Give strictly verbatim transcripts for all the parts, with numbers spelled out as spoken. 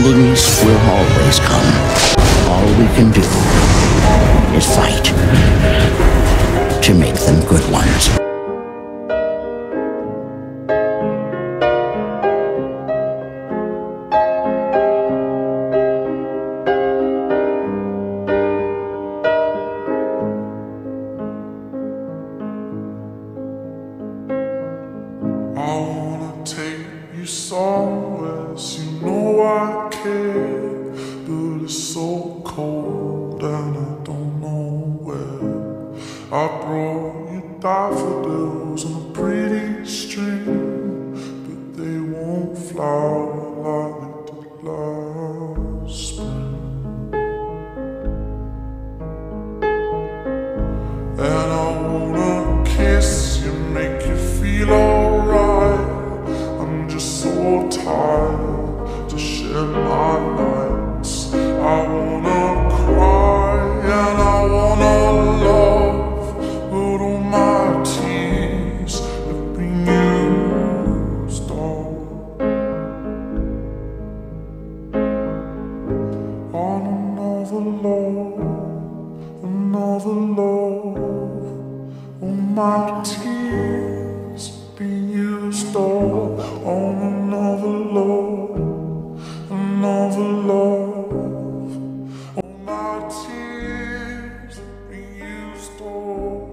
Endings will always come. All we can do is fight to make them good ones. I wanna take you somewhere, you know I care, but it's so cold and I don't know where. I brought you daffodils on a pretty string, but they won't flower like they did last spring. And I wanna kiss you, make you feel alright. I'm just so tired to share my nights. I wanna cry and I wanna love, but all my tears have been used all on another love, another love. All my tears been used all on another love, another love. All my tears been used all.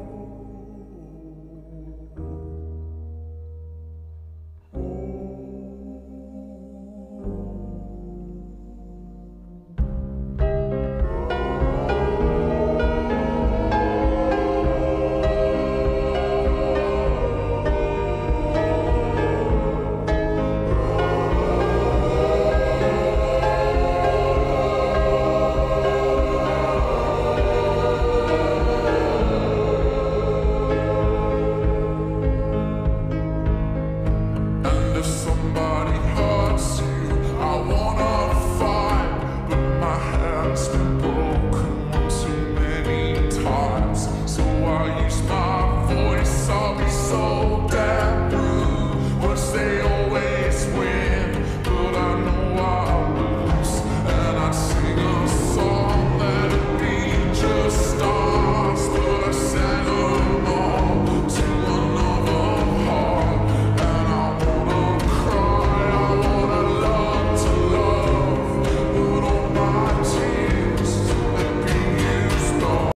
And if somebody